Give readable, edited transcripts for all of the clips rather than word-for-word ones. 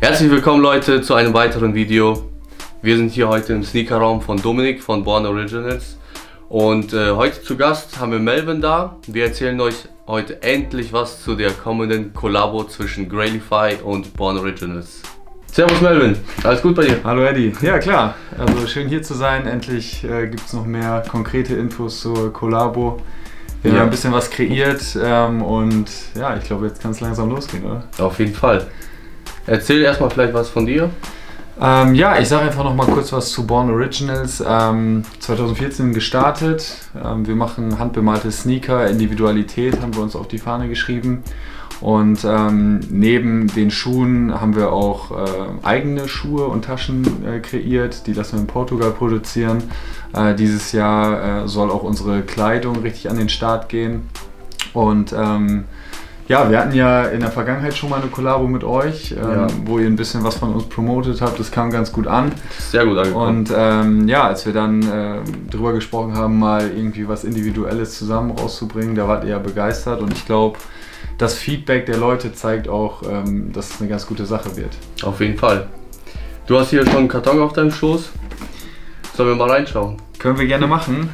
Herzlich willkommen Leute zu einem weiteren Video. Wir sind hier heute im Sneakerraum von Dominik von Born Originals und heute zu Gast haben wir Melvin da. Wir erzählen euch heute endlich was zu der kommenden Kollabo zwischen Grailify und Born Originals. Servus Melvin, alles gut bei dir? Hallo Eddie, ja klar, also schön hier zu sein. Endlich gibt es noch mehr konkrete Infos zur Kollabo. Wir haben ein bisschen was kreiert und ja, ich glaube jetzt kann es langsam losgehen, oder? Auf jeden Fall. Erzähl erstmal vielleicht was von dir. Ja, ich sage einfach noch mal kurz was zu Born Originals. 2014 gestartet. Wir machen handbemalte Sneaker, Individualität haben wir uns auf die Fahne geschrieben. Und neben den Schuhen haben wir auch eigene Schuhe und Taschen kreiert. Die lassen wir in Portugal produzieren. Dieses Jahr soll auch unsere Kleidung richtig an den Start gehen. Und ja, wir hatten ja in der Vergangenheit schon mal eine Kollabo mit euch, wo ihr ein bisschen was von uns promotet habt. Das kam ganz gut an. Sehr gut angekommen. Und ja, als wir dann drüber gesprochen haben, mal irgendwie was Individuelles zusammen rauszubringen, da wart ihr ja begeistert. Und ich glaube, das Feedback der Leute zeigt auch, dass es eine ganz gute Sache wird. Auf jeden Fall. Du hast hier schon einen Karton auf deinem Schoß. Sollen wir mal reinschauen? Können wir gerne machen.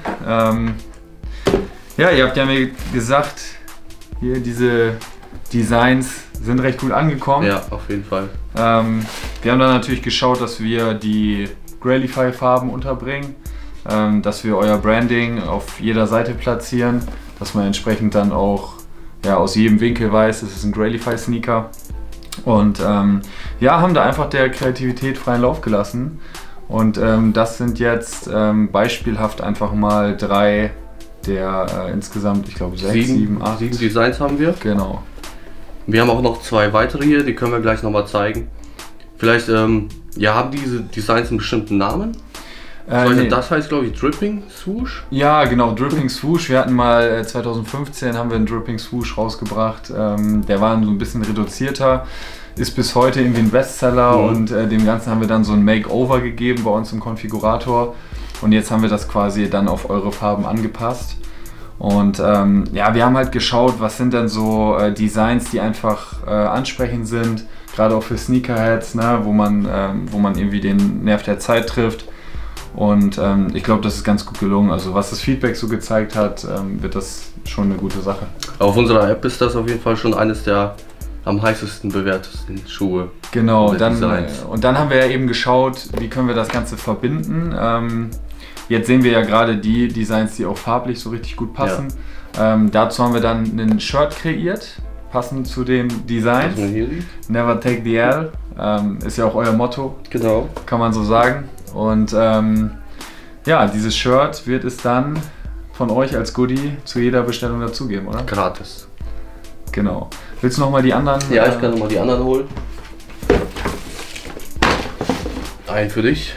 Ja, ihr habt ja mir gesagt, hier diese Designs sind recht gut angekommen. Ja, auf jeden Fall. Wir haben dann natürlich geschaut, dass wir die Grailify Farben unterbringen, dass wir euer Branding auf jeder Seite platzieren, dass man entsprechend dann auch aus jedem Winkel weiß, es ist ein Grailify Sneaker. Und ja, haben da einfach der Kreativität freien Lauf gelassen. Und das sind jetzt beispielhaft einfach mal 3 der insgesamt, ich glaube 6, 7, 8 Designs haben wir. Genau. Wir haben auch noch 2 weitere hier, die können wir gleich nochmal zeigen. Vielleicht, ja, haben diese Designs einen bestimmten Namen? Nee. Das heißt, glaube ich, Dripping Swoosh? Ja, genau, Dripping Swoosh. Wir hatten mal 2015 haben wir einen Dripping Swoosh rausgebracht. Der war so ein bisschen reduzierter, ist bis heute irgendwie ein Bestseller und dem Ganzen haben wir dann so ein Makeover gegeben bei uns im Konfigurator. Und jetzt haben wir das quasi dann auf eure Farben angepasst. Und ja, wir haben halt geschaut, was sind denn so Designs, die einfach ansprechend sind, gerade auch für Sneakerheads, ne, wo man irgendwie den Nerv der Zeit trifft. Und ich glaube, das ist ganz gut gelungen. Also was das Feedback so gezeigt hat, wird das schon eine gute Sache. Auf unserer App ist das auf jeden Fall schon eines der am heißesten bewertesten Schuhe. Genau, und dann haben wir ja eben geschaut, wie können wir das Ganze verbinden. Jetzt sehen wir ja gerade die Designs, die auch farblich so richtig gut passen. Ja. Dazu haben wir dann ein Shirt kreiert, passend zu den Designs. Was man hier sieht. Never take the L, ist ja auch euer Motto, genau, kann man so sagen. Und ja, dieses Shirt wird es dann von euch als Goodie zu jeder Bestellung dazugeben, oder? Gratis. Genau. Willst du nochmal die anderen? Ja, ich kann nochmal die anderen holen. Einen für dich.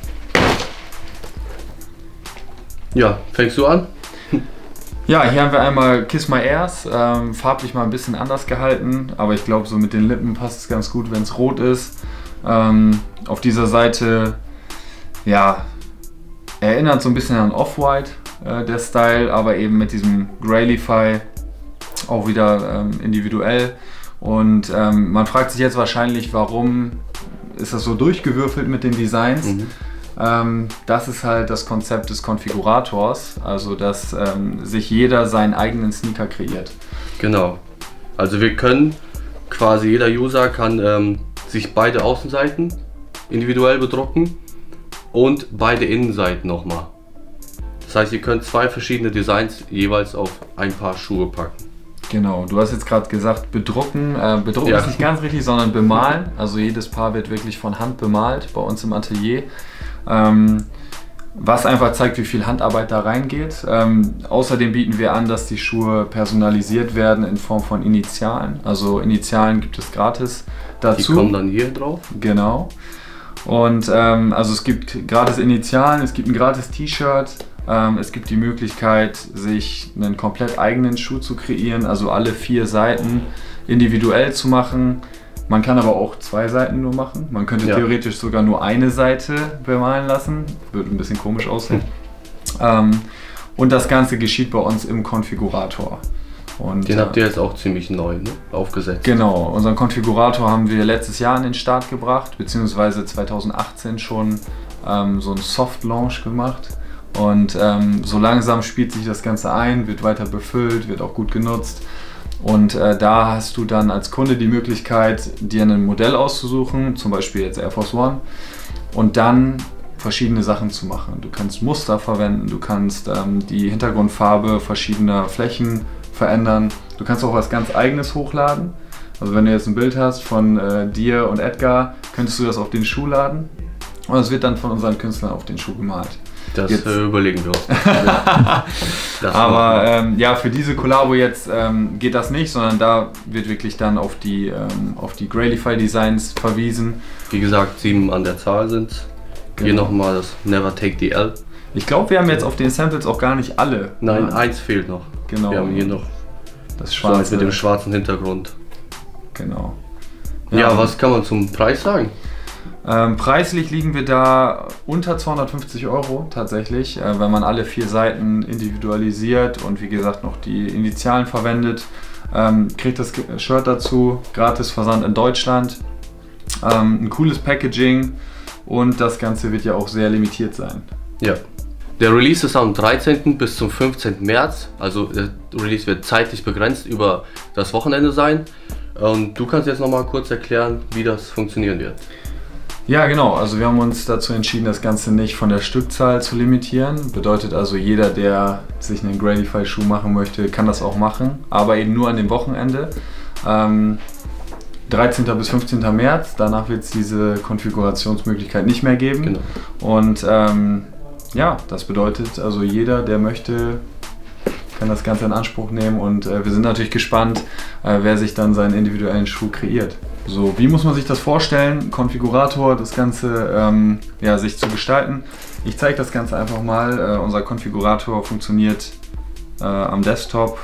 Ja, fängst du an? Ja, hier haben wir einmal Kiss My Airs, farblich mal ein bisschen anders gehalten, aber ich glaube so mit den Lippen passt es ganz gut, wenn es rot ist. Auf dieser Seite, ja, erinnert so ein bisschen an Off-White, der Style, aber eben mit diesem Grailify auch wieder individuell. Und man fragt sich jetzt wahrscheinlich, warum ist das so durchgewürfelt mit den Designs? Das ist halt das Konzept des Konfigurators, also dass sich jeder seinen eigenen Sneaker kreiert. Genau, also wir können quasi, jeder User kann sich beide Außenseiten individuell bedrucken und beide Innenseiten nochmal. Das heißt, ihr könnt 2 verschiedene Designs jeweils auf ein Paar Schuhe packen. Genau, du hast jetzt gerade gesagt bedrucken. Bedrucken ist nicht ganz richtig, sondern bemalen. Also jedes Paar wird wirklich von Hand bemalt bei uns im Atelier. Was einfach zeigt, wie viel Handarbeit da reingeht. Außerdem bieten wir an, dass die Schuhe personalisiert werden in Form von Initialen. Also Initialen gibt es gratis dazu. Die kommen dann hier drauf. Genau. Und also es gibt gratis Initialen, es gibt ein gratis T-Shirt. Es gibt die Möglichkeit, sich einen komplett eigenen Schuh zu kreieren, also alle 4 Seiten individuell zu machen. Man kann aber auch 2 Seiten nur machen. Man könnte theoretisch sogar nur eine Seite bemalen lassen. Würde ein bisschen komisch aussehen. Und das Ganze geschieht bei uns im Konfigurator. Und, den habt ihr jetzt auch ziemlich neu, ne, aufgesetzt. Genau, unseren Konfigurator haben wir letztes Jahr an den Start gebracht, beziehungsweise 2018 schon so einen Soft-Launch gemacht. Und so langsam spielt sich das Ganze ein, wird weiter befüllt, wird auch gut genutzt. Und da hast du dann als Kunde die Möglichkeit, dir ein Modell auszusuchen, zum Beispiel jetzt Air Force One, und dann verschiedene Sachen zu machen. Du kannst Muster verwenden, du kannst die Hintergrundfarbe verschiedener Flächen verändern. Du kannst auch was ganz Eigenes hochladen. Also wenn du jetzt ein Bild hast von dir und Edgar, könntest du das auf den Schuh laden und es wird dann von unseren Künstlern auf den Schuh gemalt. Das überlegen wir uns. Aber ja, für diese Kollabo jetzt geht das nicht, sondern da wird wirklich dann auf die Grailify Designs verwiesen. Wie gesagt, 7 an der Zahl sind es. Genau. Hier nochmal das Never Take the L. Ich glaube, wir haben jetzt auf den Samples auch gar nicht alle. Nein, eins fehlt noch. Genau. Wir haben hier noch das schwarze mit dem schwarzen Hintergrund. Genau. Ja, was kann man zum Preis sagen? Preislich liegen wir da unter 250 € tatsächlich, wenn man alle 4 Seiten individualisiert und wie gesagt noch die Initialen verwendet. Kriegt das Shirt dazu, gratis Versand in Deutschland, ein cooles Packaging und das Ganze wird ja auch sehr limitiert sein. Ja. Der Release ist am 13. bis zum 15. März, also der Release wird zeitlich begrenzt über das Wochenende sein. Und du kannst jetzt noch mal kurz erklären, wie das funktionieren wird. Ja, genau. Also wir haben uns dazu entschieden, das Ganze nicht von der Stückzahl zu limitieren. Bedeutet also, jeder, der sich einen Grailify-Schuh machen möchte, kann das auch machen, aber eben nur an dem Wochenende. 13. bis 15. März, danach wird es diese Konfigurationsmöglichkeit nicht mehr geben. Genau. Und ja, das bedeutet also, jeder, der möchte, kann das Ganze in Anspruch nehmen und wir sind natürlich gespannt, wer sich dann seinen individuellen Schuh kreiert. So, wie muss man sich das vorstellen? Konfigurator, das Ganze ja, sich zu gestalten. Ich zeige das Ganze einfach mal. Unser Konfigurator funktioniert am Desktop,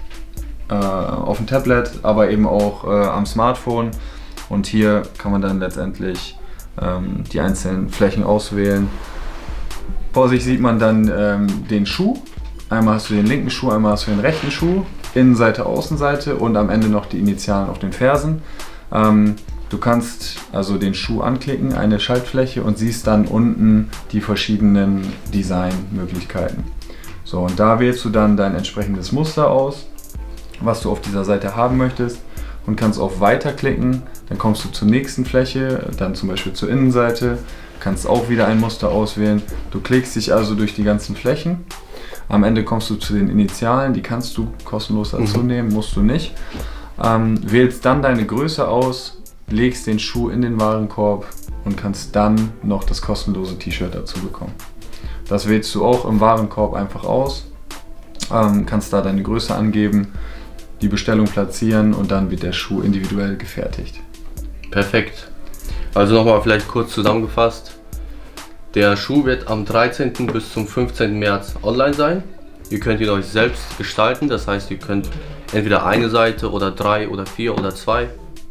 auf dem Tablet, aber eben auch am Smartphone. Und hier kann man dann letztendlich die einzelnen Flächen auswählen. Vor sich sieht man dann den Schuh. Einmal hast du den linken Schuh, einmal hast du den rechten Schuh. Innenseite, Außenseite und am Ende noch die Initialen auf den Fersen. Du kannst also den Schuh anklicken, eine Schaltfläche, und siehst dann unten die verschiedenen Designmöglichkeiten. So, und da wählst du dann dein entsprechendes Muster aus, was du auf dieser Seite haben möchtest, und kannst auf Weiter klicken. Dann kommst du zur nächsten Fläche, dann zum Beispiel zur Innenseite, kannst auch wieder ein Muster auswählen. Du klickst dich also durch die ganzen Flächen. Am Ende kommst du zu den Initialen, die kannst du kostenlos dazu nehmen, musst du nicht. Wählst dann deine Größe aus, legst den Schuh in den Warenkorb und kannst dann noch das kostenlose T-Shirt dazu bekommen. Das wählst du auch im Warenkorb einfach aus, kannst da deine Größe angeben, die Bestellung platzieren und dann wird der Schuh individuell gefertigt. Perfekt. Also nochmal vielleicht kurz zusammengefasst. Der Schuh wird am 13. bis zum 15. März online sein. Ihr könnt ihn euch selbst gestalten, das heißt, ihr könnt entweder eine Seite oder 3 oder 4 oder 2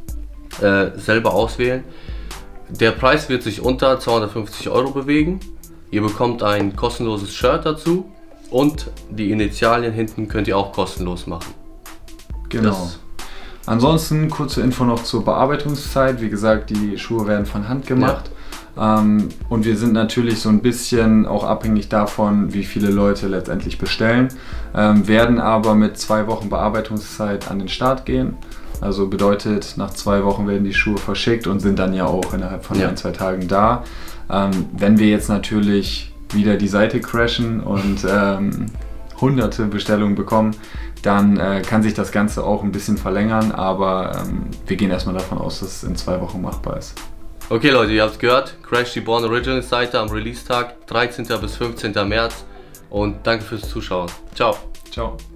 selber auswählen. Der Preis wird sich unter 250 € bewegen. Ihr bekommt ein kostenloses Shirt dazu und die Initialien hinten könnt ihr auch kostenlos machen. Genau. Ansonsten kurze Info noch zur Bearbeitungszeit. Wie gesagt, die Schuhe werden von Hand gemacht. Ja. Und wir sind natürlich so ein bisschen auch abhängig davon, wie viele Leute letztendlich bestellen, werden aber mit 2 Wochen Bearbeitungszeit an den Start gehen. Also bedeutet, nach 2 Wochen werden die Schuhe verschickt und sind dann ja auch innerhalb von 1-2 Tagen da. Wenn wir jetzt natürlich wieder die Seite crashen und hunderte Bestellungen bekommen, dann kann sich das Ganze auch ein bisschen verlängern, aber wir gehen erstmal davon aus, dass es in 2 Wochen machbar ist. Okay Leute, ihr habt es gehört, Crash die Born Originals Seite am Release-Tag, 13. bis 15. März, und danke fürs Zuschauen. Ciao. Ciao.